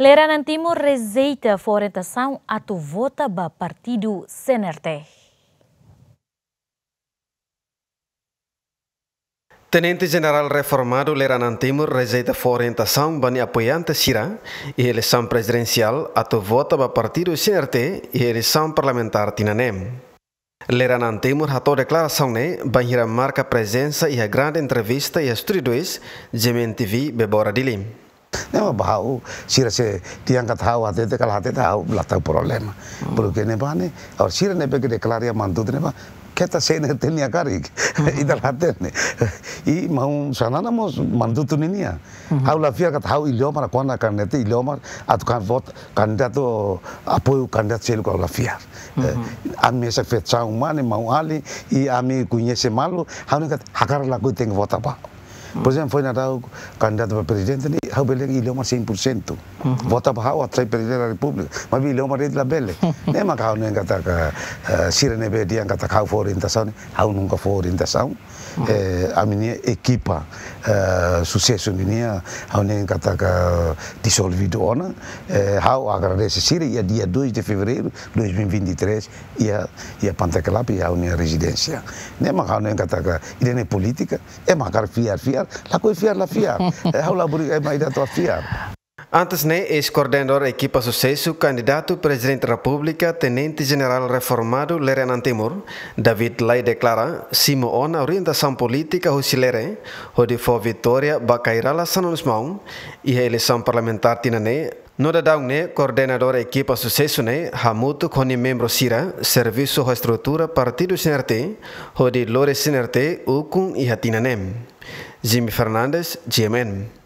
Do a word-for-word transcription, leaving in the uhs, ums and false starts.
Leranan Timur rejeita a orientação atu vota ba partido C N R T. Tenente-General reformado Leranan Timur rejeita a orientação bani apoiante Sira e eleição presidencial atu vota ba partido C N R T e eleição parlamentar Tinanem. Leranan Timur hatou declaração ne banhira marca presença e a grande entrevista e a Estúdio dois de M N T V Bebora Dilim. Nema bahau sira se tiangkat hau hati te kalau hati te hau latau problema. Porque ne bane or sira ne bege declaria mantu ne ba kita se ne tenia karik idal hati ne i mau sana namos mantu tu ninia hau la fia kat hau ilio mara kona karne te ilio mar atu kan vote kandidato apoio kandidat selu kalau la fia ami esa fetsa umane mau ali i ami conhece malu hau ne kat hakar lagu teng vota ba. Por exemplo, foi na o candidato para presidente, ele hau bele ilho mar cem por cento. Vota para hau atrai presidente da República, mas ilho mar rede la bele. Nem mas hau nem kata ka sira nebe dia kata hau for orientação, hau nunca for orientação. A minha equipa sucesso minha hau nem kata ka dissolvido ona. Hau agradece sira ia dia dois de fevereiro de dois mil e vinte e três ia ia Panteclap ia hau nem residência. Nem mas hau nem kata ka idene política, é macar fiar fiar la coi fiar la fiar hau la buri mai dato a fiar. Antes ne ex-coordenador equipa sucesso candidato presidente da República tenente-general reformado Leranan Timur David Lai declara simo ona orientação política husilere hodi for vitória bakairala sanonsmão e a eleição parlamentar tinane no dadau ne coordenador equipa sucesso ne hamutu koni membro sira serviço ho estrutura partido C N R T hodi lore C N R T ukun e hatinanem. Jimmy Fernandes, G M N.